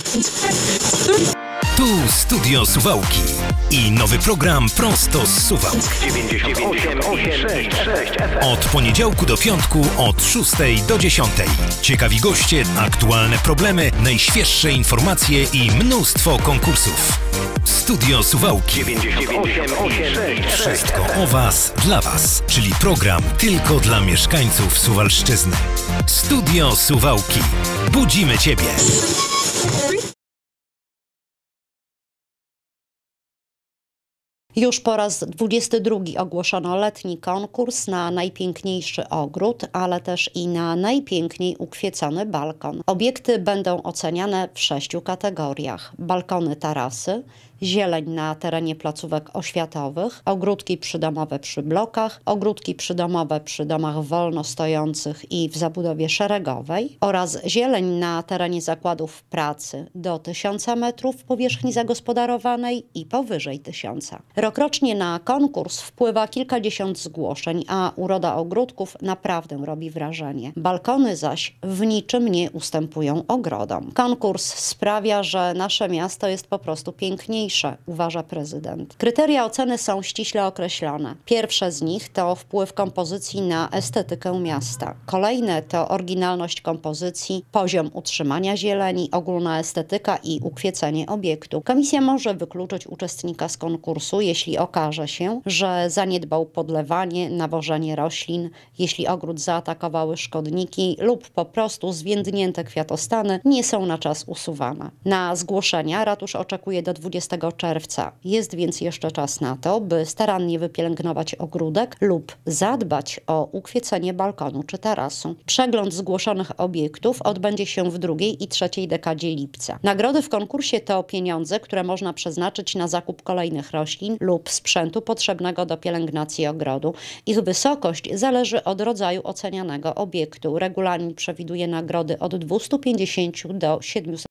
Tu Studio Suwałki i nowy program prosto z Suwałk. 98,6 FM. Od poniedziałku do piątku od 6 do 10. Ciekawi goście, aktualne problemy, najświeższe informacje i mnóstwo konkursów. Studio Suwałki 98,6. Wszystko o Was, dla Was, czyli program tylko dla mieszkańców Suwalszczyzny. Studio Suwałki. Budzimy Ciebie. Już po raz 22 ogłoszono letni konkurs na najpiękniejszy ogród, ale też i na najpiękniej ukwiecony balkon. Obiekty będą oceniane w 6 kategoriach: balkony, tarasy, zieleń na terenie placówek oświatowych, ogródki przydomowe przy blokach, ogródki przydomowe przy domach wolno stojących i w zabudowie szeregowej oraz zieleń na terenie zakładów pracy do 1000 metrów powierzchni zagospodarowanej i powyżej 1000. Rokrocznie na konkurs wpływa kilkadziesiąt zgłoszeń, a uroda ogródków naprawdę robi wrażenie. Balkony zaś w niczym nie ustępują ogrodom. Konkurs sprawia, że nasze miasto jest po prostu piękniejsze, uważa prezydent. Kryteria oceny są ściśle określone. Pierwsze z nich to wpływ kompozycji na estetykę miasta. Kolejne to oryginalność kompozycji, poziom utrzymania zieleni, ogólna estetyka i ukwiecenie obiektu. Komisja może wykluczyć uczestnika z konkursu, jeśli okaże się, że zaniedbał podlewanie, nawożenie roślin, jeśli ogród zaatakowały szkodniki lub po prostu zwiędnięte kwiatostany nie są na czas usuwane. Na zgłoszenia ratusz oczekuje do 20 czerwca. Jest więc jeszcze czas na to, by starannie wypielęgnować ogródek lub zadbać o ukwiecenie balkonu czy tarasu. Przegląd zgłoszonych obiektów odbędzie się w drugiej i trzeciej dekadzie lipca. Nagrody w konkursie to pieniądze, które można przeznaczyć na zakup kolejnych roślin lub sprzętu potrzebnego do pielęgnacji ogrodu. Ich wysokość zależy od rodzaju ocenianego obiektu. Regulamin przewiduje nagrody od 250 do 700